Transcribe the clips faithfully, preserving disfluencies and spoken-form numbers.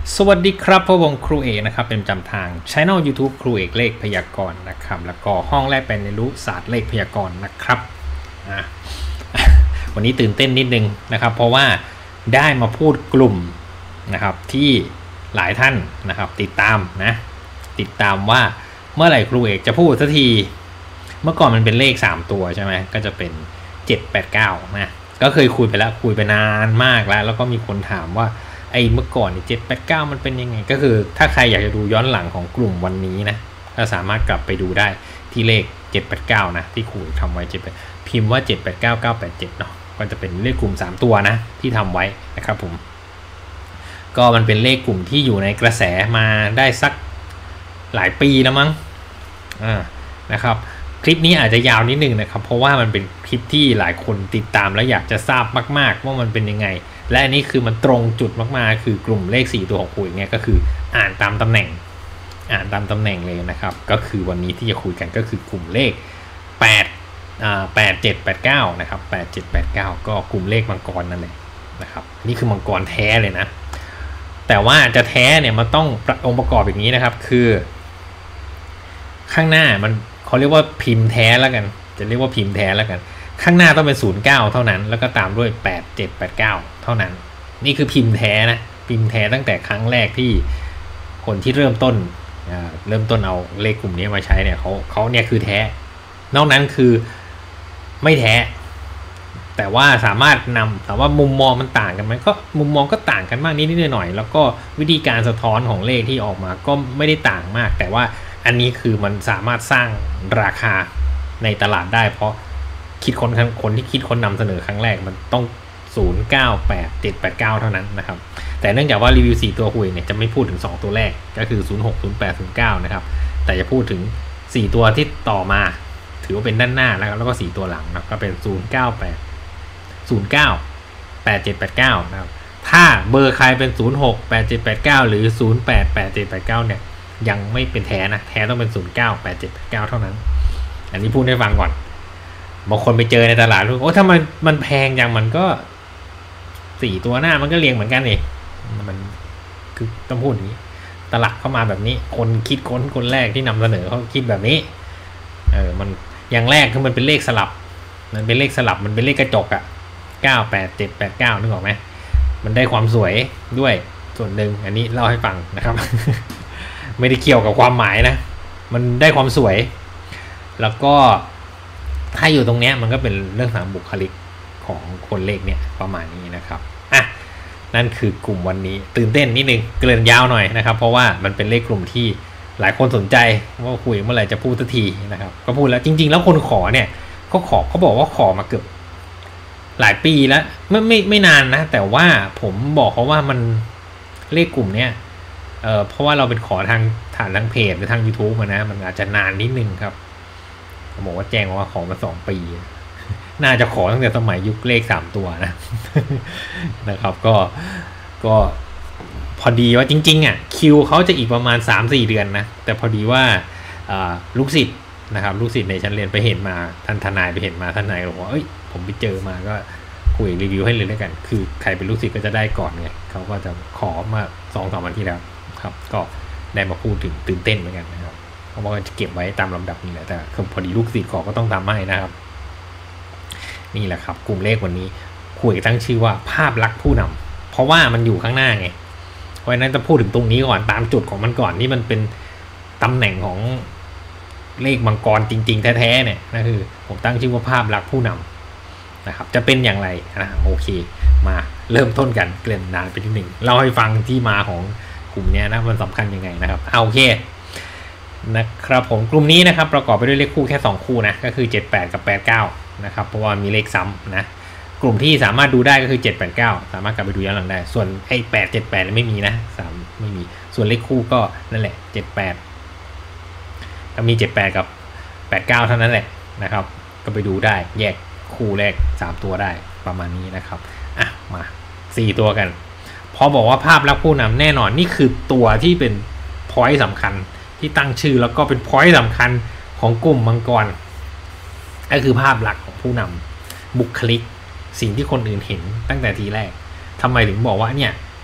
สวัสดีครับพ่อวงครูเอกนะครับเป็นประจำทาง Channel YouTube ครูเอกเลขพยากรณ์นะครับแล้วก็ห้องแรกเป็นเรียนรู้ศาสตร์เลขพยากรณ์นะครับอ่ะวันนี้ตื่นเต้นนิดนึงนะครับเพราะว่าได้มาพูดกลุ่มนะครับที่หลายท่านนะครับติดตามนะติดตามว่าเมื่อไหร่ครูเอกจะพูดสักทีเมื่อก่อนมันเป็นเลขสามตัวใช่ไหมก็จะเป็นเจ็ด แปด เก้านะก็เคยคุยไปแล้วคุยไปนานมากแล้วแล้วก็มีคนถามว่าไอ้เมื่อก่อนเนี่ยเจ็ด แปด เก้ามันเป็นยังไงก็คือถ้าใครอยากจะดูย้อนหลังของกลุ่มวันนี้นะก็สามารถกลับไปดูได้ที่เลขเจ็ด แปด เก้านะที่ครูทำไว้เจ็ดพิมพ์ว่าเจ็ด แปด เก้า เก้า แปด เจ็ดเนาะก็จะเป็นเลขกลุ่มสามตัวนะที่ทำไว้นะครับผมก็มันเป็นเลขกลุ่มที่อยู่ในกระแสมาได้สักหลายปีแล้วมั้งอ่านะครับคลิปนี้อาจจะยาวนิดนึงนะครับเพราะว่ามันเป็นคลิปที่หลายคนติดตามและอยากจะทราบมากๆว่ามันเป็นยังไงและอันนี้คือมันตรงจุดมากๆคือกลุ่มเลขสี่ตัวของคุยเนี่ยก็คืออ่านตามตำแหน่งอ่านตามตำแหน่งเลยนะครับก็คือวันนี้ที่จะคุยกันก็คือกลุ่มเลขแปดอ่าแปด เจ็ด แปด เก้านะครับแปด เจ็ด แปด เก้าก็กลุ่มเลขมังกรนั่นแหละนะครับนี่คือมังกรแท้เลยนะแต่ว่าจะแท้เนี่ยมันต้ององค์ประกอบอย่างนี้นะครับคือข้างหน้ามันเขาเรียกว่าพิมพ์แท้แล้วกันจะเรียกว่าพิมพ์แท้แล้วกันข้างหน้าต้องเป็นศูนย์ เก้าเท่านั้นแล้วก็ตามด้วยแปด เจ็ด แปด เก้าเท่านั้นนี่คือพิมพ์แท้นะพิมพ์แท้ตั้งแต่ครั้งแรกที่คนที่เริ่มต้นเริ่มต้นเอาเลขกลุ่มนี้มาใช้เนี่ยเขาเขาเนี่ยคือแท้นอกนั้นคือไม่แท้แต่ว่าสามารถนำแต่ว่ามุมมองมันต่างกันไหมก็มุมมองก็ต่างกันมากนิดนิดหน่อยแล้วก็วิธีการสะท้อนของเลขที่ออกมาก็ไม่ได้ต่างมากแต่ว่าอันนี้คือมันสามารถสร้างราคาในตลาดได้เพราะคิดคนคนที่คิดคนนำเสนอครั้งแรกมันต้องศูนย์ เก้า แปด เจ็ด แปด เก้าเท่านั้นนะครับแต่เนื่องจากว่ารีวิวสี่ตัวคุยเนี่ยจะไม่พูดถึงสองตัวแรกก็คือศูนย์ หก ศูนย์ แปด ศูนย์ เก้านะครับแต่จะพูดถึงสี่ตัวที่ต่อมาถือว่าเป็นด้านหน้าแล้วแล้วก็สี่ตัวหลังนะก็เป็นศูนย์ เก้า แปด ศูนย์ เก้า แปด เจ็ด แปด เก้านะครับถ้าเบอร์ใครเป็นศูนย์ หก แปด เจ็ด แปด เก้าหรือศูนย์ แปด แปด เจ็ด แปด เก้าเนี่ยยังไม่เป็นแท้นะแท้ต้องเป็นศูนย์ เก้า แปด เจ็ด แปด เก้าเท่านั้นอันนี้พูดให้ฟังก่อนบางคนไปเจอในตลาดรู้โอ้ถ้ามันมันแพงอย่างมันก็สี่ตัวหน้ามันก็เรียงเหมือนกันเองมันคือต้องพูดอย่างนี้ตลาดเข้ามาแบบนี้คนคิดค้นคนแรกที่นำเสนอเขาคิดแบบนี้เออมันอย่างแรกคือมันเป็นเลขสลับมันเป็นเลขสลับมันเป็นเลขกระจกอะเก้า แปด เจ็ด แปด เก้านึกออกไหมมันได้ความสวยด้วยส่วนหนึ่งอันนี้เล่าให้ฟังนะครับ ไม่ได้เกี่ยวกับความหมายนะมันได้ความสวยแล้วก็ถ้าอยู่ตรงนี้มันก็เป็นเรื่องทางบุคลิกของคนเลขเนี่ยประมาณนี้นะครับอ่ะนั่นคือกลุ่มวันนี้ตื่นเต้นนิดนึงเกินยาวหน่อยนะครับเพราะว่ามันเป็นเลขกลุ่มที่หลายคนสนใจว่าคุยเมื่อไหร่จะพูดสักทีนะครับก็พูดแล้วจริงๆแล้วคนขอเนี่ยเขาขอเขาบอกว่าขอมาเกือบหลายปีแล้วไม่ไม่ไม่นานนะแต่ว่าผมบอกเขาว่ามันเลขกลุ่มเนี้ยเอ่อเพราะว่าเราเป็นขอทางฐานทางเพจหรือทาง YouTube นะมันอาจจะนานนิดนึงครับผมบอกว่าแจ้งว่าขอมาสองปีน่าจะขอตั้งแต่สมัยยุคเลขสามตัวนะนะครับก็ก็พอดีว่าจริงๆอ่ะคิวเขาจะอีกประมาณ สามสี่ เดือนนะแต่พอดีว่าลูกศิษย์นะครับลูกศิษย์ในชั้นเรียนไปเห็นมาท่านทนายไปเห็นมาท่านนายบอกว่าเอ้ยผมไปเจอมาก็คุยรีวิวให้เลยแล้วกันคือใครเป็นลูกศิษย์ก็จะได้ก่อนไงเขาก็จะขอมา สองสาม วันที่แล้วครับก็ได้มาพูดถึงตื่นเต้นเหมือนกันนะครับเพราะว่าจะเก็บไว้ตามลำดับนี่แหละแต่พอดีลูกศิษย์ขอก็ต้องตามให้นะครับนี่แหละครับกลุ่มเลขวันนี้คุยตั้งชื่อว่าภาพลักษณ์ผู้นำเพราะว่ามันอยู่ข้างหน้าไงเพราะฉะนั้นจะพูดถึงตรงนี้ก่อนตามจุดของมันก่อนที่มันเป็นตำแหน่งของเลขมังกรจริงๆแท้ๆเนี่ยนั่นคือผมตั้งชื่อว่าภาพลักษณ์ผู้นำนะครับจะเป็นอย่างไรนะโอเคมาเริ่มต้นกันเกริ่นนานไปนิดหนึ่งเล่าให้ฟังที่มาของกลุ่มนี้นะมันสำคัญยังไงนะครับเอาโอเคนะครับผมกลุ่มนี้นะครับประกอบไปด้วยเลขคู่แค่สองคู่นะก็คือเจ็ด แปดกับแปด เก้านะครับเพราะว่ามีเลขซ้ำนะกลุ่มที่สามารถดูได้ก็คือเจ็ด แปด เก้าสามารถกลับไปดูย้อนหลังได้ส่วนไอ้แปด เจ็ด แปดไม่มีนะสามไม่มีส่วนเลขคู่ก็นั่นแหละเจ็ด แปดก็มีเจ็ด แปดกับแปด เก้าเท่านั้นแหละนะครับก็ไปดูได้แยกคู่แรกสามตัวได้ประมาณนี้นะครับอ่ะมาสี่ตัวกันพอบอกว่าภาพลักษณ์ผู้นำแน่นอนนี่คือตัวที่เป็นพอยต์สำคัญที่ตั้งชื่อแล้วก็เป็นพอยต์สำคัญของกลุ่มมังกรก็คือภาพลักษณ์ของผู้นำบุคลิกสิ่งที่คนอื่นเห็นตั้งแต่ทีแรกทำไมถึงบอกว่าเนี่ย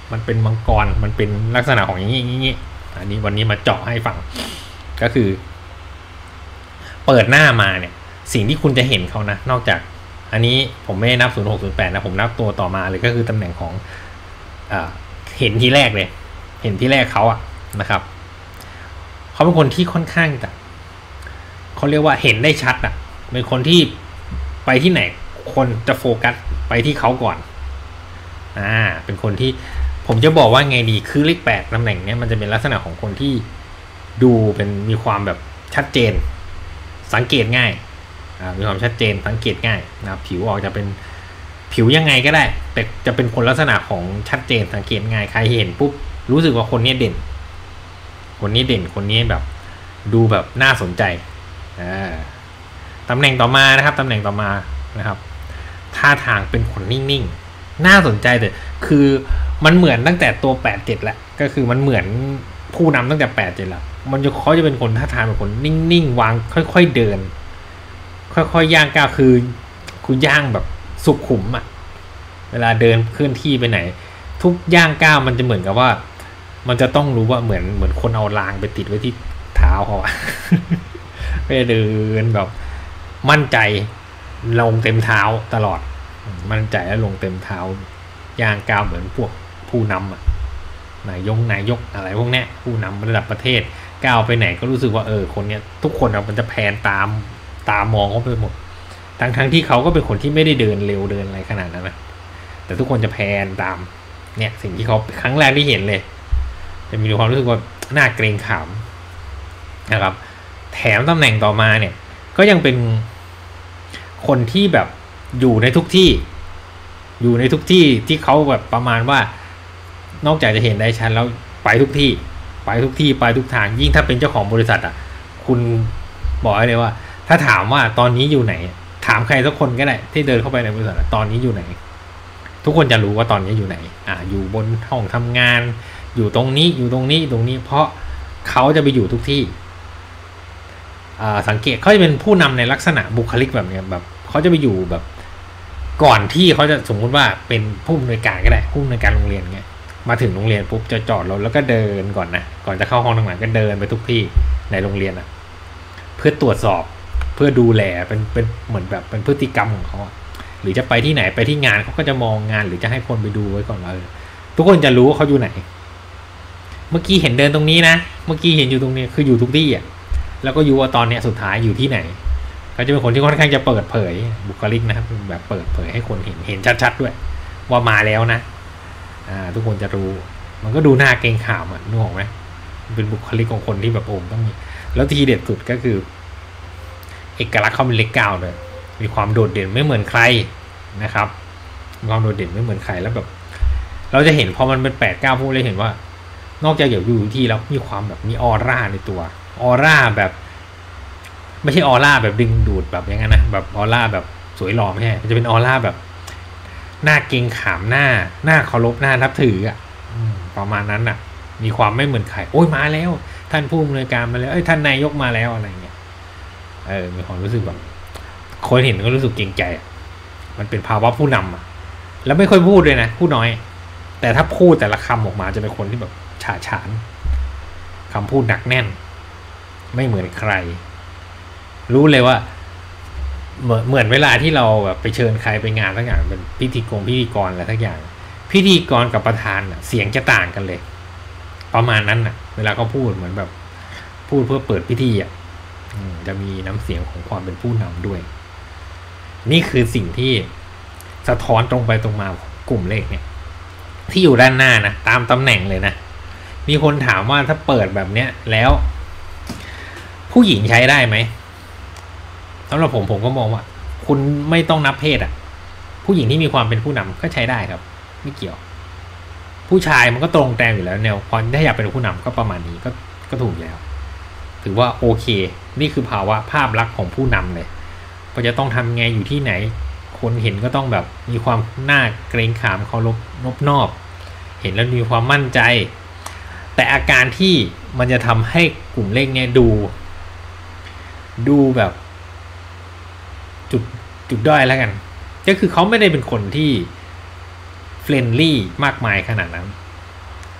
มันเป็นมังกรมันเป็นลักษณะของอย่างนี้อย่างนี้อันนี้วันนี้มาเจาะให้ฟังก็คือเปิดหน้ามาเนี่ยสิ่งที่คุณจะเห็นเขานะนอกจากอันนี้ผมไม่นับศูนย์หกศูนย์แปดนะผมนับตัวต่อมาเลยก็คือตำแหน่งของอ่าเห็นที่แรกเลยเห็นที่แรกเขาอะนะครับเขาเป็นคนที่ค่อนข้างจะเขาเรียกว่าเห็นได้ชัดอะเป็นคนที่ไปที่ไหนคนจะโฟกัสไปที่เขาก่อนอ่าเป็นคนที่ผมจะบอกว่าไงดีคือเลขแปดตำแหน่งเนี้ยมันจะเป็นลักษณะของคนที่ดูเป็นมีความแบบชัดเจนสังเกตง่ายอ่ามีความชัดเจนสังเกตง่ายนะผิวออกจะเป็นผิวยังไงก็ได้แต่จะเป็นคนลักษณะของชัดเจนสังเกตง่ายใครเห็นปุ๊บรู้สึกว่าคนนี้เด่นคนนี้เด่นคนนี้แบบดูแบบน่าสนใจอ่าตำแหน่งต่อมานะครับตำแหน่งต่อมานะครับท่าทางเป็นคนนิ่งๆน่าสนใจแต่คือมันเหมือนตั้งแต่ตัวแปดเจ็ดแหละก็คือมันเหมือนผู้นำตั้งแต่แปดเจ็ดแล้วมันจะเขาจะเป็นคนท่าทางเป็นคนนิ่งๆวางค่อยๆเดินค่อยๆย่างก้าวคือคุณย่างแบบสุขุมอ่ะเวลาเดินเคลื่อนที่ไปไหนทุกย่างก้าวมันจะเหมือนกับว่ามันจะต้องรู้ว่าเหมือนเหมือนคนเอารางไปติดไว้ที่เท้าเขาอะไปเดินแบบมั่นใจลงเต็มเท้าตลอดมั่นใจแล้วลงเต็มเท้าย่างก้าวเหมือนพวกผู้นำอะนายกนายกอะไรพวกนี้ผู้นำระดับประเทศก้าวไปไหนก็รู้สึกว่าเออคนเนี้ยทุกคนมันจะแพนตามตามองเขาไปหมดทั้งทั้งที่เขาก็เป็นคนที่ไม่ได้เดินเร็วเดินอะไรขนาดนั้นนะแต่ทุกคนจะแพนตามเนี่ยสิ่งที่เขาครั้งแรกที่เห็นเลยจะมีความรู้สึกว่าน่าเกรงขามนะครับแถมตำแหน่งต่อมาเนี่ยก็ยังเป็นคนที่แบบอยู่ในทุกที่อยู่ในทุกที่ที่เขาแบบประมาณว่านอกจากจะเห็นได้ชัดแล้วไปทุกที่ไปทุกที่ไปทุกทางยิ่งถ้าเป็นเจ้าของบริษัทอ่ะคุณบอกเลยว่าถ้าถามว่าตอนนี้อยู่ไหนถามใครสักคนก็ได้ที่เดินเข้าไปในบริษัทตอนนี้อยู่ไหนทุกคนจะรู้ว่าตอนนี้อยู่ไหนอ่าอยู่บนห้องทำงานอยู่ตรงนี้อยู่ตรงนี้ตรงนี้เพราะเขาจะไปอยู่ทุกที่อ่าสังเกตเขาจะเป็นผู้นำในลักษณะบุคลิกแบบนี้แบบเขาจะไปอยู่แบบก่อนที่เขาจะสมมุติว่าเป็นผู้อำนวยการก็ได้ผู้อำนวยการโรงเรียนเงี้ยมาถึงโรงเรียนปุ๊บจะจอดรถแล้วก็เดินก่อนนะก่อนจะเข้าห้องทำงานก็เดินไปทุกที่ในโรงเรียนอ่ะเพื่อตรวจสอบเพื่อดูแลเป็นเป็นเหมือนแบบเป็นพฤติกรรมของเขาหรือจะไปที่ไหนไปที่งานเขาก็จะมองงานหรือจะให้คนไปดูไว้ก่อนว่าทุกคนจะรู้ว่าเขาอยู่ไหนเมื่อกี้เห็นเดินตรงนี้นะเมื่อกี้เห็นอยู่ตรงนี้คืออยู่ทุกที่อ่ะแล้วก็อยู่ว่าตอนเนี้ยสุดท้ายอยู่ที่ไหนเขาจะเป็นคนที่ค่อนข้างจะเปิดเผยบุคลิกนะครับแบบเปิดเผยให้คนเห็นเห็นชัดๆด้วยว่ามาแล้วนะอ่าทุกคนจะรู้มันก็ดูหน้าเกรงขามอ่ะนึกออกไหมเป็นบุคลิกของคนที่แบบโอมต้องมีแล้วทีเด็ดสุดก็คือเอกลักษณ์เขาเป็นเลขเก้าเลยมีความโดดเด่นไม่เหมือนใครนะครับมีความโดดเด่นไม่เหมือนใครแล้วแบบเราจะเห็นพอมันเป็นแปดเก้าพวกเราเห็นว่านอกจากอยู่ที่แล้วมีความแบบมีออร่าในตัวออร่าแบบไม่ใช่ออร่าแบบดึงดูดแบบอย่างนั้นนะแบบออร่าแบบสวยหล่อไม่ใช่มันจะเป็นออร่าแบบหน้าเกรงขามหน้าหน้าเคารพหน้านับถืออ่ะประมาณนั้นอ่ะมีความไม่เหมือนใครโอ้ยมาแล้วท่านผู้อำนวยการมาแล้วเอ้ยท่านนายกมาแล้วอะไรเงี้ยเออมีความรู้สึกแบบคนเห็นก็รู้สึกเกรงใจมันเป็นภาวะผู้นำอ่ะแล้วไม่ค่อยพูดเลยนะพูดน้อยแต่ถ้าพูดแต่ละคำออกมาจะเป็นคนที่แบบฉาฉานคำพูดหนักแน่นไม่เหมือนใครรู้เลยว่าเหมือนเหมือนเวลาที่เราแบบไปเชิญใครไปงานทั้งอย่างเป็นพิธีกรพิธีกรอะไรทั้งอย่างพิธีกรกับประธานอ่ะเสียงจะต่างกันเลยประมาณนั้นอ่ะเวลาเขาพูดเหมือนแบบพูดเพื่อเปิดพิธีอ่ะจะมีน้ำเสียงของความเป็นผู้นำด้วยนี่คือสิ่งที่สะท้อนตรงไปตรงมาของกลุ่มเลขเนี่ยที่อยู่ด้านหน้านะตามตำแหน่งเลยนะมีคนถามว่าถ้าเปิดแบบเนี้ยแล้วผู้หญิงใช้ได้ไหมสำหรับผมผมก็มองว่าคุณไม่ต้องนับเพศอ่ะผู้หญิงที่มีความเป็นผู้นำก็ใช้ได้ครับไม่เกี่ยวผู้ชายมันก็ตรงแตงอยู่แล้วแนวพอถ้าอยากเป็นผู้นำก็ประมาณนี้ก็ก็ถูกแล้วถือว่าโอเคนี่คือภาวะภาพลักษณ์ของผู้นำเลยก็จะต้องทำไงอยู่ที่ไหนคนเห็นก็ต้องแบบมีความน่าเกรงขามเคารพนบนอบเห็นแล้วมีความมั่นใจแต่อาการที่มันจะทำให้กลุ่มเลขเนี่ยดูดูแบบจุดจุดด้อยแล้วกันก็คือเขาไม่ได้เป็นคนที่เฟรนลี่มากมายขนาดนั้น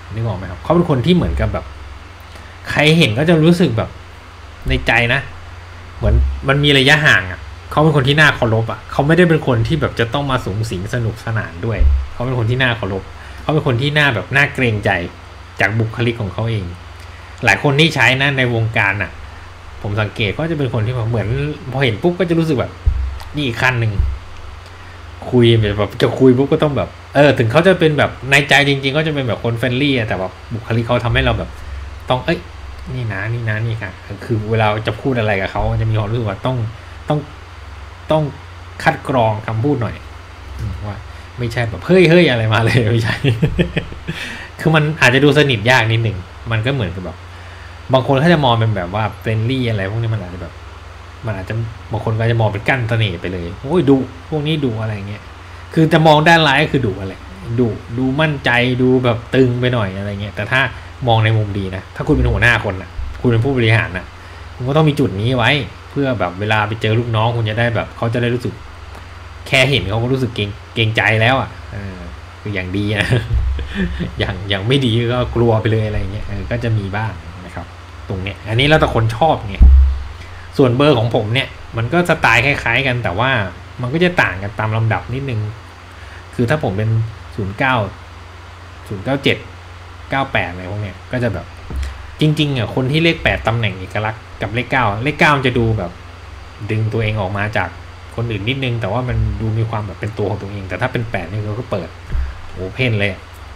นึกออกไหมครับเขาเป็นคนที่เหมือนกับแบบใครเห็นก็จะรู้สึกแบบในใจนะเหมือนมันมีระยะห่างอ่ะเขาเป็นคนที่น่าเคารพอ่ะเขาไม่ได้เป็นคนที่แบบจะต้องมาสูงสิงสนุกสนานด้วยเขาเป็นคนที่น่าเคารพเขาเป็นคนที่น่าแบบน่าเกรงใจจากบุคลิกของเขาเองหลายคนที่ใช้นะในวงการอ่ะผมสังเกตก็จะเป็นคนที่แบบเหมือนพอเห็นปุ๊บก็จะรู้สึกแบบนี่อีกขั้นหนึ่งคุยแบบจะคุยปุ๊บก็ต้องแบบเออถึงเขาจะเป็นแบบในใจจริงๆก็จะเป็นแบบคนเฟรนลี่แต่แบบบุคลิกเขาทำให้เราแบบต้องเอ้ยนี่นะนี่นะนี่ค่ะคือเวลาจะพูดอะไรกับเขาจะมีความรู้สึกว่าต้องต้องต้องคัดกรองคำพูดหน่อยว่าไม่ใช่แบบเฮ้ยเฮ้ยอะไรมาเลยไม่ใช่ คือมันอาจจะดูสนิทยากนิดหนึ่งมันก็เหมือนกับแบบบางคนเขาจะมองเป็นแบบว่าเฟรนลี่อะไรพวกนี้มันอาจจะแบบมันอาจจะบางคนก็จะมองเป็นกั้นเสน่ห์ไปเลยโอ้ยดูพวกนี้ดูอะไรเงี้ยคือจะมองด้านร้ายก็คือดูอะไรดูดูมั่นใจดูแบบตึงไปหน่อยอะไรเงี้ยแต่ถ้ามองในมุมดีนะถ้าคุณเป็นหัวหน้าคนนะคุณเป็นผู้บริหารนะคุณก็ต้องมีจุดนี้ไว้เพื่อแบบเวลาไปเจอลูกน้องคุณจะได้แบบเขาจะได้รู้สึกแค่เห็นเขาก็รู้สึกเกรงเกรงใจแล้วอ่ะเออคืออย่างดีนะ อย่างอย่างไม่ดีก็กลัวไปเลยอะไรเงี้ยเออก็จะมีบ้างนะครับตรงเนี้ยอันนี้แล้วแต่คนชอบไงส่วนเบอร์ของผมเนี่ยมันก็สไตล์คล้ายๆกันแต่ว่ามันก็จะต่างกันตามลำดับนิดนึงคือถ้าผมเป็นศูนย์เก้า ศูนย์เก้าเจ็ด เก้าแปดอะไรพวกเนี้ยก็จะแบบจริงๆอ่ะคนที่เลขแปดตำแหน่งเอกลักษณ์กับเลขเก้าเลขเก้าจะดูแบบดึงตัวเองออกมาจากคนอื่นนิดนึงแต่ว่ามันดูมีความแบบเป็นตัวของตัวเองแต่ถ้าเป็นแปดนี่เขาก็เปิดโอเพนเลย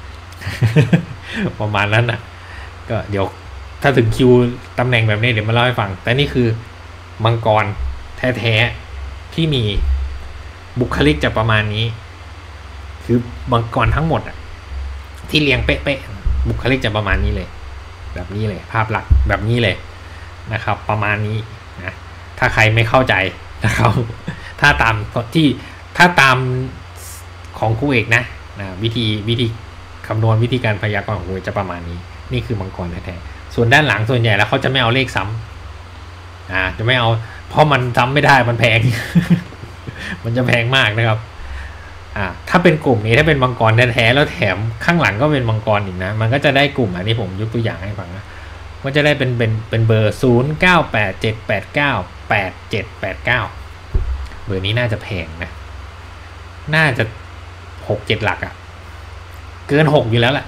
ประมาณนั้นนะก็เดี๋ยวถ้าถึงคิวตำแหน่งแบบนี้เดี๋ยวมาเล่าให้ฟังแต่นี่คือมังกรแท้ๆที่มีบุคลิกจะประมาณนี้คือมังกรทั้งหมดอ่ะที่เรียงเป๊ะๆบุคลิกจะประมาณนี้เลยแบบนี้เลยภาพลักษณ์แบบนี้เลยนะครับประมาณนี้นะถ้าใครไม่เข้าใจนะครับถ้าตามที่ถ้าตามของครูเอกนะนะวิธีวิธีคำนวณวิธีการพยากรณ์ของครูเอกจะประมาณนี้นี่คือมังกรแท้ๆส่วนด้านหลังส่วนใหญ่แล้วเขาจะไม่เอาเลขซ้ำอ่าจะไม่เอาเพราะมันซ้ำไม่ได้มันแพง มันจะแพงมากนะครับอ่าถ้าเป็นกลุ่มนี้ถ้าเป็นมังกรแท้ๆแล้วแถมข้างหลังก็เป็นมังกรอีกนะมันก็จะได้กลุ่มอันนี้ผมยกตัวอย่างให้ฟังนะก็จะได้เป็นเป็นเป็นเบอร์ศูนย์ เก้า แปด เจ็ด แปด เก้า แปด เจ็ด แปด เก้าเบอร์นี้น่าจะแพงนะน่าจะหก เจ็ดหลักอะ่ะเกินหกอยู่แล้วแหละ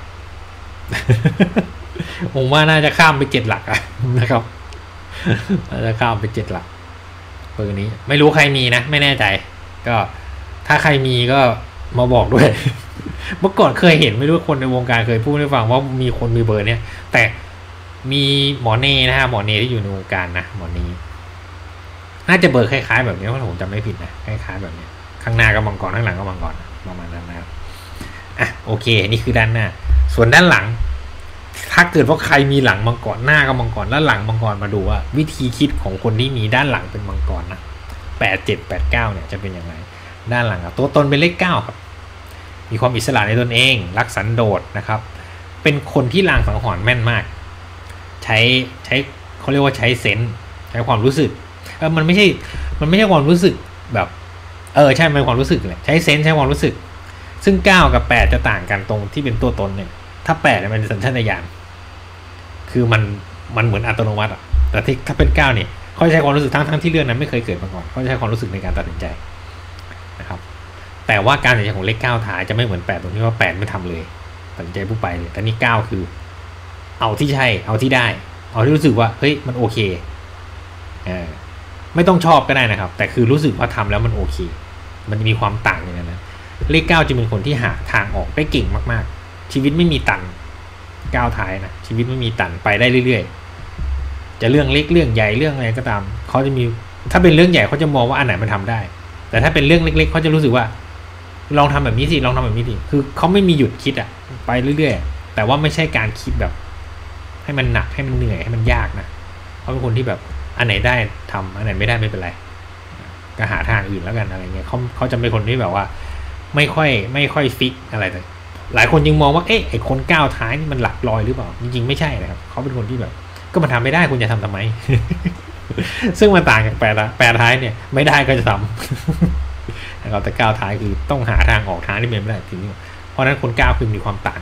ผมว่าน่าจะข้ามไปเจ็ดหลักอะนะครับน่าจะข้ามไปเจ็ดหลักเบอร์นี้ไม่รู้ใครมีนะไม่แน่ใจก็ถ้าใครมีก็มาบอกด้วย เมื่อก่อนเคยเห็นไม่รู้คนในวงการเคยพูดให้ฟังว่ามีคนมีเบอร์เนี้ยแต่มีหมอเนนะฮะหมอเนที่อยู่ในวงการนะหมอเนน่าจะเบอร์คล้ายๆแบบนี้ถ้าผมจำไม่ผิดนะคล้ายๆแบบนี้ข้างหน้าก็มังกรข้างหลังก็มังกรประมาณนั้นนะครับอ่ะโอเคนี่คือด้านหน้าส่วนด้านหลังถ้าเกิดว่าใครมีหลังมังกรหน้าก็มังกรแล้วหลังมังกรมาดูว่าวิธีคิดของคนที่มีด้านหลังเป็นมังกรนะแปด เจ็ด แปด เก้าเนี่ยจะเป็นยังไงด้านหลังครับตัวตนเป็นเลขเก้าครับมีความอิสระในตนเองรักสันโดษนะครับเป็นคนที่ลางสังหรณ์แม่นมากใช้ใช้เขาเรียกว่าใช้เซนส์ใช้ความรู้สึกเออมันไม่ใช่มันไม่ใช่ความรู้สึกแบบเออใช่เป็นความรู้สึกเลยใช้เซนส์ใช้ความรู้สึกซึ่งเก้ากับแปดจะต่างกันตรงที่เป็นตัวตนเนี่ยถ้าแปดเนี่ยมันเป็นสัญชาตญาณคือมันมันเหมือนอัตโนมัติอ่ะแต่ที่ถ้าเป็นเก้าเนี่ยเขาใช้ความรู้สึกทั้งทั้งที่เรื่องนั้นไม่เคยเกิดมาก่อนเขาใช้ความรู้สึกในการตัดสินใจนะครับแต่ว่าการตัดสินใจของเลขเก้าท้ายจะไม่เหมือนแปดตรงที่ว่าแปดไม่ทำเลยตัดสินใจผู้ไปเลยแต่นี่เก้าคือเอาที่ใช่เอาที่ได้เอาที่รู้สึกว่าเฮ้ยมันโอเคเออไม่ต้องชอบก็ได้นะครับแต่คือรู้สึกว่าทำแล้วมันโอเคมันจะมีความต่างอย่างนั้นนะเลขเก้าจะเป็นคนที่หาทางออกได้เก่งมากๆชีวิตไม่มีตันก้าวท้ายนะชีวิตไม่มีตันไปได้เรื่อยๆจะเรื่องเล็กเรื่องใหญ่เรื่องอะไรก็ตามเขาจะมีถ้าเป็นเรื่องใหญ่เขาจะมองว่าอันไหนมันทำได้แต่ถ้าเป็นเรื่องเล็กๆเขาจะรู้สึกว่าลองทำแบบนี้สิลองทำแบบนี้สิคือเขาไม่มีหยุดคิดอะไปเรื่อยๆแต่ว่าไม่ใช่การคิดแบบให้มันหนักให้มันเหนื่อยให้มันยากนะเขาเป็นคนที่แบบอันไหนได้ทำอันไหนไม่ได้ไม่เป็นไรก็หาทางอื่นแล้วกันอะไรเงี้ยเขาเขาจะเป็นคนที่แบบว่าไม่ค่อยไม่ค่อยฟิกอะไรเลยหลายคนยังมองว่าเอ๊ะไอคนก้าวท้ายนี่มันหลักลอยหรือเปล่าจริงๆไม่ใช่นะครับเขาเป็นคนที่แบบก็มันทำไม่ได้คุณจะทำทำไม ซึ่งมันต่างจากแปดแปดท้ายเนี่ยไม่ได้ก็จะทำนะครับแต่ก้าวท้ายคือต้องหาทางออกทางที่เป็นไม่ได้ทีนี้เพราะนั้นคนก้าวคือมีความต่าง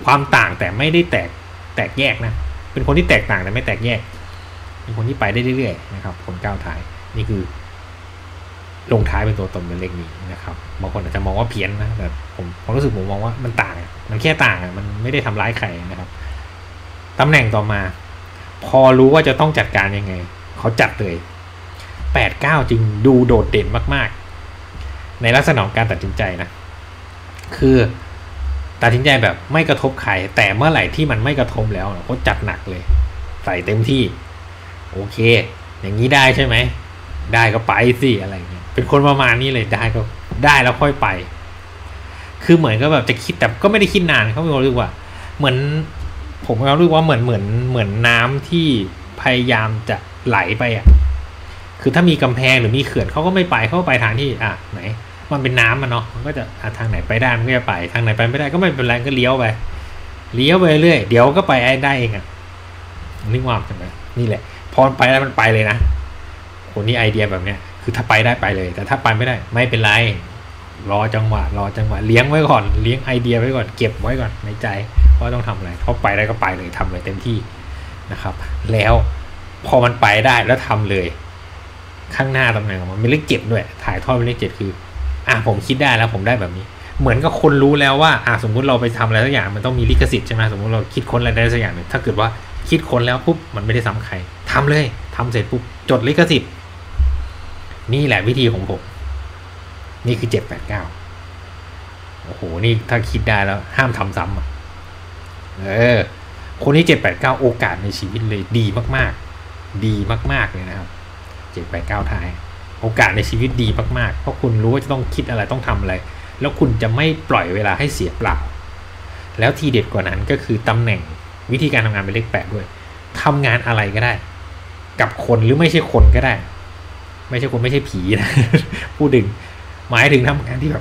ความต่างแต่ไม่ได้แตกแตกแยกนะเป็นคนที่แตกต่างแต่ไม่แตกแยกเป็นคนที่ไปได้เรื่อยๆนะครับคนก้าวท้ายนี่คือลงท้ายเป็นตัวตนเป็นเลขนี้นะครับบางคนอาจจะมองว่าเพี้ยนนะแต่ผมผมรู้สึกผมมองว่ามันต่างมันแค่ต่างอ่ะมันไม่ได้ทำร้ายใครนะครับตำแหน่งต่อมาพอรู้ว่าจะต้องจัดการยังไงเขาจัดเลยแปดเก้าจึงดูโดดเด่นมากๆในลักษณะของการตัดสินใจนะคือตัดสินใจแบบไม่กระทบใครแต่เมื่อไหร่ที่มันไม่กระทบแล้วเขาจัดหนักเลยใส่เต็มที่โอเคอย่างนี้ได้ใช่ไหมได้ก็ไปสิอะไรเงี้ยเป็นคนประมาณนี้เลยได้ก็ได้แล้วค่อยไปคือเหมือนก็แบบจะคิดแต่ก็ไม่ได้คิดนานเขาไม่รู้ว่าเหมือนผมเขาเรียกว่าเหมือนเหมือนเหมือนน้ำที่พยายามจะไหลไปอ่ะคือถ้ามีกำแพงหรือมีเขื่อนเขาก็ไม่ไปเขาก็ไปทางที่อ่ะไหนมันเป็นน้ำมันเนาะมันก็จะทางไหนไปได้มันก็จะไปทางไหนไปไม่ได้ก็ไม่เป็นไรก็เลี้ยวไปเลี้ยวไปเรื่อยเดี๋ยวก็ไปได้เองอ่ะนึกว่าใช่ไหมนี่แหละพอไปแล้วมันไปเลยนะคนนี้ไอเดียแบบเนี้ยคือถ้าไปได้ไปเลยแต่ถ้าไปไม่ได้ไม่เป็นไรรอจังหวะรอจังหวะเลี้ยงไว้ก่อนเลี้ยงไอเดียไว้ก่อนเก็บไว้ก่อนในใจว่าต้องทำอะไรเขาไปได้ก็ไปเลยทำเลยเต็มที่นะครับแล้วพอมันไปได้แล้วทำเลยข้างหน้าตำแหน่งมันเป็นเลขเจ็ดด้วยถ่ายทอดเป็นเลขเจ็ดคืออ่ะผมคิดได้แล้วผมได้แบบนี้เหมือนกับคนรู้แล้วว่าอ่ะสมมุติเราไปทำอะไรสักอย่างมันต้องมีลิขสิทธิ์ใช่ไหมสมมุติเราคิดค้นอะไรได้สักอย่างหนึ่งถ้าเกิดว่าคิดค้นแล้วปุ๊บมันไม่ได้ซ้ำใครทำเลยทำเสร็จปุ๊บจดลิขสิทธิ์นี่แหละวิธีของผมนี่คือเจ็ดแปดเก้าโอ้โหนี่ถ้าคิดได้แล้วห้ามทำซ้ำอ่ะเออคนที่เจ็ดแปดเก้าโอกาสในชีวิตเลยดีมากๆดีมากๆเลยนะครับเจ็ดแปดเก้าท้ายโอกาสในชีวิตดีมากๆเพราะคุณรู้ว่าจะต้องคิดอะไรต้องทำอะไรแล้วคุณจะไม่ปล่อยเวลาให้เสียเปล่าแล้วทีเด็ดกว่านั้นก็คือตำแหน่งวิธีการทำงานเป็นเลขแปดด้วยทำงานอะไรก็ได้กับคนหรือไม่ใช่คนก็ได้ไม่ใช่คนไม่ใช่ผีนะ พูดถึงหมายถึงทำงานที่แบบ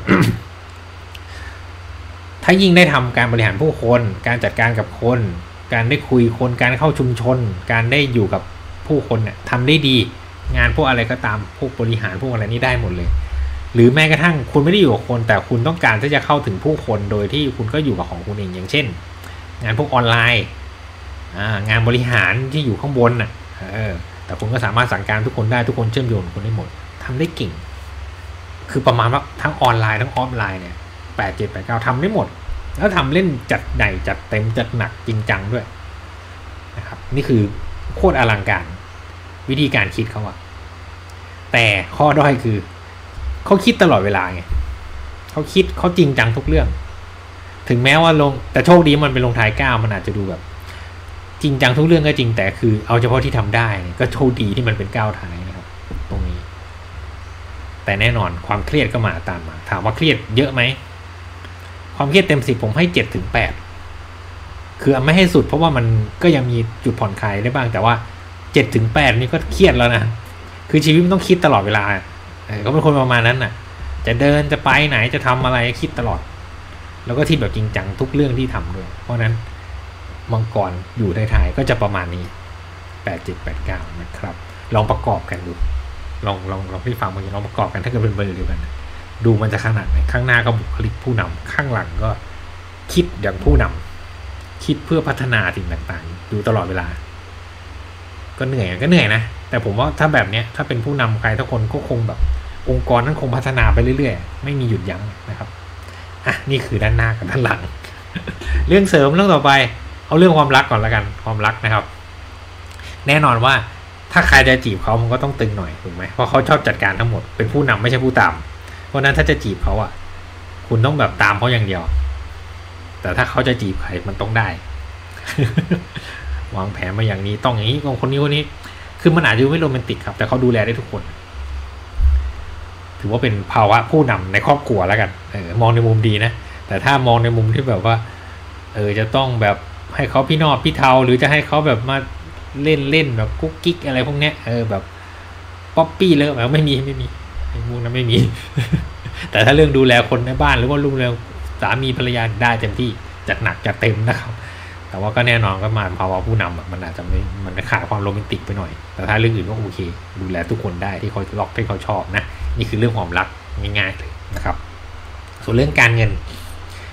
ถ้ายิ่งได้ทำการบริหารผู้คนการจัดการกับคนการได้คุยคนการเข้าชุมชนการได้อยู่กับผู้คนเนี่ยทำได้ดีงานพวกอะไรก็ตามพวกบริหารพวกอะไรนี่ได้หมดเลยหรือแม้กระทั่งคุณไม่ได้อยู่กับคนแต่คุณต้องการที่จะเข้าถึงผู้คนโดยที่คุณก็อยู่กับของคุณเองอย่างเช่นงานพวกออนไลน์งานบริหารที่อยู่ข้างบนน่ะเออแต่คุณก็สามารถสั่งการทุกคนได้ทุกคนเชื่อมโยงคนได้หมดทำได้เก่งคือประมาณว่าทั้งออนไลน์ทั้งออฟไลน์เนี่ยแปดเจ็ดแปดเก้าทำได้หมดแล้วทำเล่นจัดใหญ่จัดเต็มจัดหนักจริงจังด้วยนะครับนี่คือโคตรอลังการวิธีการคิดเขาอะแต่ข้อด้อยคือเขาคิดตลอดเวลาไงเขาคิดเขาจริงจังทุกเรื่องถึงแม้ว่าลงแต่โชคดีมันเป็นลงท้ายเก้ามันอาจจะดูแบบจริงจังทุกเรื่องก็จริงแต่คือเอาเฉพาะที่ทำได้ก็โชคดีที่มันเป็นเก้าท้ายนะครับตรงนี้แต่แน่นอนความเครียดก็มาตามมาถามว่าเครียดเยอะไหมความเครียดเต็มสิบผมให้เจ็ดถึงแปดคือไม่ให้สุดเพราะว่ามันก็ยังมีจุดผ่อนคลายได้บ้างแต่ว่าเจ็ดถึงแปดนี่ก็เครียดแล้วนะคือชีวิตมันต้องคิดตลอดเวลาเขาเป็นคนประมาณนั้นน่ะจะเดินจะไปไหนจะทำอะไรคิดตลอดแล้วก็ที่แบบจริงจังทุกเรื่องที่ทำด้วยเพราะนั้นมังกรอยู่ท้ายๆก็จะประมาณนี้แปด เจ็ด แปด เก้านะครับลองประกอบกันดูลองลองลองที่ฟังเมื่อกี้ลองประกอบกันถ้าเกิดเป็นเบอร์เดียวกันดูมันจะขนาดไหนข้างหน้าก็บุคลิกผู้นำข้างหลังก็คิดอย่างผู้นำคิดเพื่อพัฒนาสิ่งต่างๆอยู่ตลอดเวลาก็เหนื่อยก็เหนื่อยนะแต่ผมว่าถ้าแบบเนี้ยถ้าเป็นผู้นำใครทุกคนก็คงแบบองค์กรนั้นคงพัฒนาไปเรื่อยๆไม่มีหยุดยั้งนะครับอ่ะนี่คือด้านหน้ากับด้านหลัง เรื่องเสริมเรื่องต่อไปเอาเรื่องความรักก่อนละกันความรักนะครับแน่นอนว่าถ้าใครจะจีบเขามันก็ต้องตึงหน่อยถูกไหมเพราะเขาชอบจัดการทั้งหมดเป็นผู้นำไม่ใช่ผู้ตามเพราะนั้นถ้าจะจีบเขาอ่ะคุณต้องแบบตามเขาอย่างเดียวแต่ถ้าเขาจะจีบใครมันต้องได้ วางแผนมาอย่างนี้ต้องอย่างนี้คนนี้คนนี้คือมันอาจจะไม่โรแมนติกครับแต่เขาดูแลได้ทุกคนถือว่าเป็นภาวะผู้นำในครอบครัวแล้วกันเออมองในมุมดีนะแต่ถ้ามองในมุมที่แบบว่าเออจะต้องแบบให้เขาพี่นอดพี่เทาหรือจะให้เขาแบบมาเล่นเล่นแบบกุ๊กกิ๊กอะไรพวกเนี้ยเออแบบป๊อปปี้เลยแบบไม่มีไม่มีไอ้พวกนั้นไม่มี แต่ถ้าเรื่องดูแลคนในบ้านหรือว่าดูแลสามีภรรยาได้เต็มที่จัดหนักจัดเต็มนะครับแต่ว่าก็แน่นอนก็มาภาวะผู้นำแบบมันอาจจะไม่มันขาดความโรแมนติกไปหน่อยแต่ถ้าเรื่องอื่นก็โอเคดูแลทุกคนได้ที่เขาล็อกที่เขาชอบนะนี่คือเรื่องความรักง่ายๆเลยนะครับส่วนเรื่องการเงิน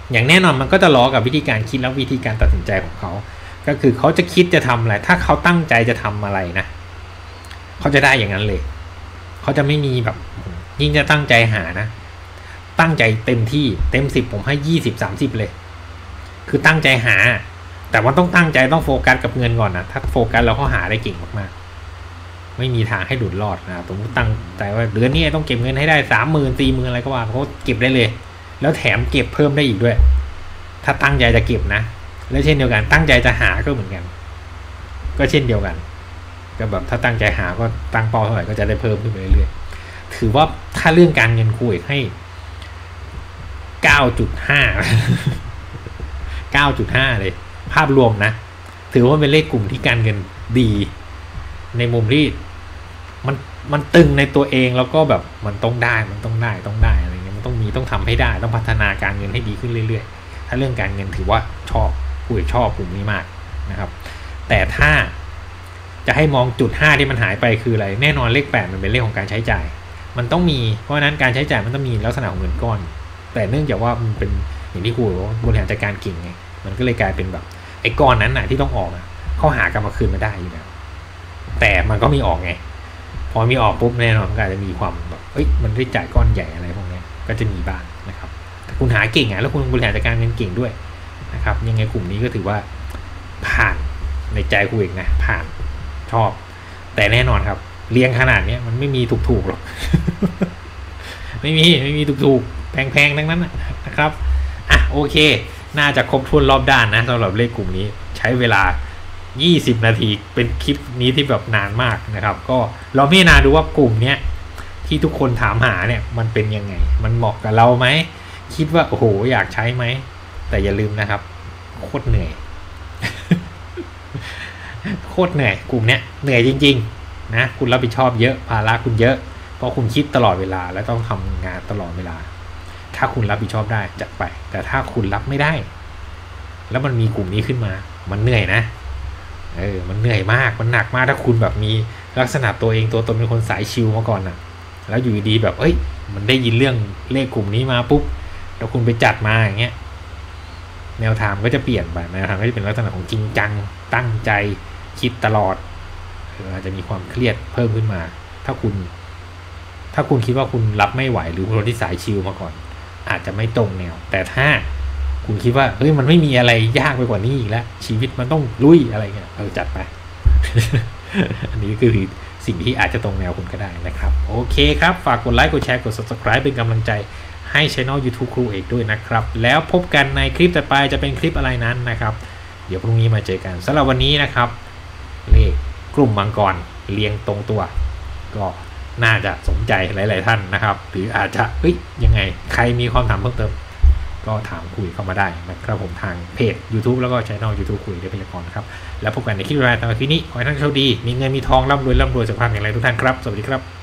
อย่างแน่นอนมันก็จะล้อกับวิธีการคิดและวิธีการตัดสินใจของเขาก็คือเขาจะคิดจะทำอะไรถ้าเขาตั้งใจจะทำอะไรนะเขาจะได้อย่างนั้นเลยเขาจะไม่มีแบบยิ่งจะตั้งใจหานะตั้งใจเต็มที่เต็มสิบผมให้ยี่สิบสามสิบเลยคือตั้งใจหาแต่ว่าต้องตั้งใจต้องโฟกัสกับเงินก่อนนะถ้าโฟกัสแล้วเขาหาได้เก่งมากๆไม่มีทางให้หลุดรอดนะผมตั้งใจว่าเดือนนี้ต้องเก็บเงินให้ได้สามหมื่นสี่หมื่นอะไรก็ว่าเขาเก็บได้เลยแล้วแถมเก็บเพิ่มได้อีกด้วยถ้าตั้งใจจะเก็บนะและเช่นเดียวกันตั้งใจจะหาก็เหมือนกันก็เช่นเดียวกันก็แบบถ้าตั้งใจหาก็ตั้งเป้าเท่าไหร่ก็จะได้เพิ่มขึ้นไปเรื่อยๆถือว่าถ้าเรื่องการเงินครูเอกให้ เก้าจุดห้า เก้าจุดห้า เลยภาพรวมนะถือว่าเป็นเลขกลุ่มที่การเงินดีในมุมที่มันมันตึงในตัวเองแล้วก็แบบมันต้องได้มันต้องได้ต้องได้อะไรเงี้ยมันต้องมีต้องทำให้ได้ต้องพัฒนาการเงินให้ดีขึ้นเรื่อยๆถ้าเรื่องการเงินถือว่าชอบครูเอกชอบกลุ่มนี้มากนะครับแต่ถ้าจะให้มองจุดห้าที่มันหายไปคืออะไรแน่นอนเลขแปดมันเป็นเลขของการใช้จ่ายมันต้องมีเพราะฉะนั้นการใช้จ่ายมันต้องมีลักษณะของเงินก้อนแต่เนื่องจากว่ามันเป็นอย่างที่ครูบอกว่าบริหารจัดการเก่งไงมันก็เลยกลายเป็นแบบไอ้ก้อนนั้นน่ะที่ต้องออกอ่ะเขาหากลับมาคืนมาได้อยู่แล้วแต่มันก็มีออกไงพอมีออกปุ๊บแน่นอนมันก็อาจจะมีความแบบเอ้ยมันได้จ่ายก้อนใหญ่อะไรพวกนี้ก็จะมีบ้างนะครับแต่คุณหาเก่งอ่ะแล้วคุณบริหารจัดการเงินเก่งด้วยนะครับยังไงกลุ่มนี้ก็ถือว่าผ่านในใจครูเอกนะผ่านชอบแต่แน่นอนครับเรียงขนาดนี้มันไม่มีถูกๆหรอก ไม่มีไม่มีถูกๆแพงๆทั้งนั้นนะครับอ่ะโอเคน่าจะครบถ้วนรอบด้านนะสำหรับเลขกลุ่มนี้ใช้เวลายี่สิบนาทีเป็นคลิปนี้ที่แบบนานมากนะครับก็เราพิจารณาดูว่ากลุ่มเนี้ยที่ทุกคนถามหาเนี่ยมันเป็นยังไงมันเหมาะกับเราไหมคิดว่าโอ้โหอยากใช้ไหมแต่อย่าลืมนะครับโคตรเหนื่อย โคตรเหนื่อยกลุ่มเนี้ยเหนื่อยจริงๆนะคุณรับผิดชอบเยอะภาระคุณเยอะเพราะคุณคิดตลอดเวลาและต้องทำงานตลอดเวลาถ้าคุณรับผิดชอบได้จัดไปแต่ถ้าคุณรับไม่ได้แล้วมันมีกลุ่มนี้ขึ้นมามันเหนื่อยนะเออมันเหนื่อยมากมันหนักมากถ้าคุณแบบมีลักษณะตัวเองตัวตนเป็นคนสายชิลมาก่อนนะแล้วอยู่ดีแบบเอ้ยมันได้ยินเรื่องเลขกลุ่มนี้มาปุ๊บแล้วคุณไปจัดมาอย่างเงี้ยแนวทางก็จะเปลี่ยนไปแนวทางก็จะเป็นลักษณะของจริงจังตั้งใจคิดตลอดอาจจะมีความเครียดเพิ่มขึ้นมาถ้าคุณถ้าคุณคิดว่าคุณรับไม่ไหวหรือคนที่สายชิลมาก่อนอาจจะไม่ตรงแนวแต่ถ้าคุณคิดว่าเฮ้ยมันไม่มีอะไรยากไปกว่านี้อีกแล้วชีวิตมันต้องลุยอะไรเงี้ยเออจัดไป อันนี้คือสิ่งที่อาจจะตรงแนวคุณก็ได้นะครับโอเคครับฝากกดไลค์กดแชร์กด ซับสไครบ์ เป็นกำลังใจให้ Channel YouTube ครูเอกด้วยนะครับแล้วพบกันในคลิปต่อไปจะเป็นคลิปอะไรนั้นนะครับเดี๋ยวพรุ่งนี้มาเจอกันสำหรับวันนี้นะครับเลขกลุ่มมังกรเรียงตรงตัวก็น่าจะสนใจหลายๆท่านนะครับหรืออาจจะเอ้ยยังไงใครมีความถามเพิ่มเติมก็ถามคุยเข้ามาได้นะครับผมทางเพจ YouTube แล้วก็ Channel YouTube คุยได้พยากรณ์นะครับแล้วพบกันในคลิปต่อไปตอนนี้ขอให้ท่านโชคดีมีเงินมีทองร่ำรวยร่ำรวยสุขภาพอย่างไรทุกท่านครับสวัสดีครับ